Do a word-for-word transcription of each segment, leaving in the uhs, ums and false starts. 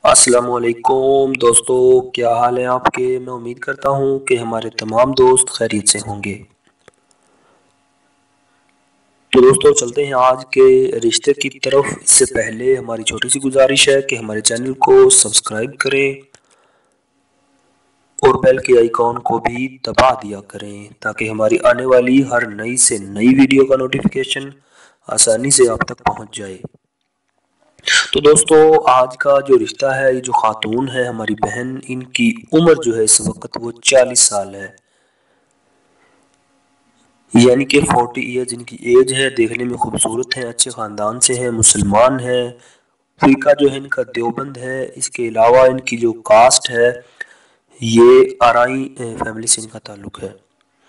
السلام علیکم دوستو، کیا حال ہے آپ کے؟ میں امید کرتا ہوں کہ ہمارے تمام دوست خیریت سے ہوں گے۔ تو دوستو چلتے ہیں آج کے رشتے کی طرف۔ اس سے پہلے ہماری چھوٹی سی گزارش ہے کہ ہمارے چینل کو سبسکرائب کریں اور بیل کے آئیکن کو بھی دبا دیا کریں تاکہ ہماری آنے والی ہر نئی سے نئی ویڈیو کا نوٹیفیکیشن آسانی سے آپ تک پہنچ جائے۔ تو دوستو آج کا جو رشتہ ہے، یہ جو خاتون ہے ہماری بہن، ان کی عمر جو ہے اس وقت وہ چالیس سال ہے، یعنی کہ فورٹی ایئرز ان کی ایج ہے۔ دیکھنے میں خوبصورت ہیں، اچھے خاندان سے ہیں، مسلمان ہیں۔ فریقہ جو ہے ان کا دیوبند ہے۔ اس کے علاوہ ان کی جو کاسٹ ہے یہ آرائی فیملی سے ان کا تعلق ہے۔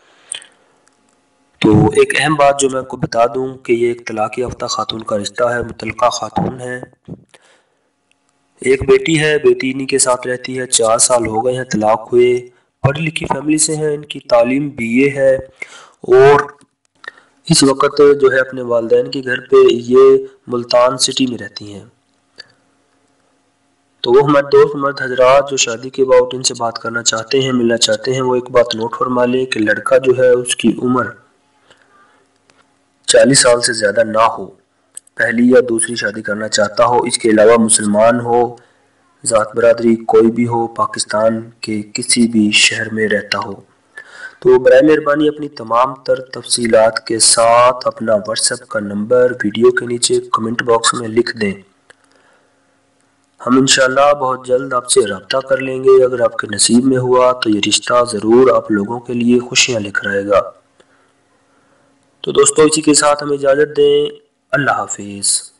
تو ایک اہم بات جو میں آپ کو بتا دوں کہ یہ ایک طلاق یافتہ خاتون کا رشتہ ہے، مطلقہ خاتون ہے۔ ایک بیٹی ہے، بیٹی انہی کے ساتھ رہتی ہے، چار سال ہو گئے ہیں طلاق ہوئے۔ پڑھی لکھی فیملی سے ہیں، ان کی تعلیم بی اے ہے اور اس وقت جو ہے اپنے والدین کے گھر پہ یہ ملتان سٹی میں رہتی ہیں۔ تو وہ ہمارے دوست مرد حضرات جو شادی کے بعد ان سے بات کرنا چاہتے ہیں، ملنا چاہتے ہیں، وہ ایک بات نوٹ فرما لیں کہ لڑکا جو ہے اس کی عمر چالیس سال سے زیادہ نہ ہو، پہلی یا دوسری شادی کرنا چاہتا ہو، اس کے علاوہ مسلمان ہو، ذات برادری کوئی بھی ہو، پاکستان کے کسی بھی شہر میں رہتا ہو۔ تو برائے مہربانی اپنی تمام تر تفصیلات کے ساتھ اپنا واٹس ایپ کا نمبر ویڈیو کے نیچے کمنٹ باکس میں لکھ دیں۔ ہم انشاءاللہ بہت جلد آپ سے رابطہ کر لیں گے۔ اگر آپ کے نصیب میں ہوا تو یہ رشتہ ضرور آپ لوگوں کے لیے خوشیاں لے کر آئے گا۔ تو دوستو اسی کے ساتھ ہمیں اجازت دیں۔ اللہ حافظ۔